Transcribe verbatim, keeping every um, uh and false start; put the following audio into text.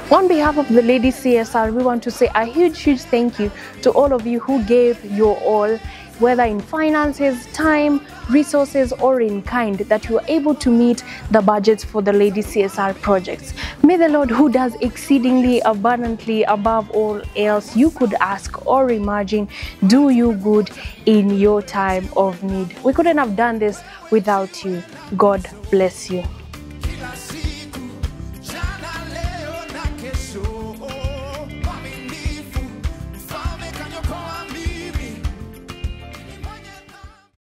On behalf of the Lady C S R, we want to say a huge, huge thank you to all of you who gave your all, whether in finances, time, resources, or in kind, that you were able to meet the budgets for the Lady C S R projects. May the Lord, who does exceedingly abundantly above all else you could ask or imagine, do you good in your time of need. We couldn't have done this without you. God bless you.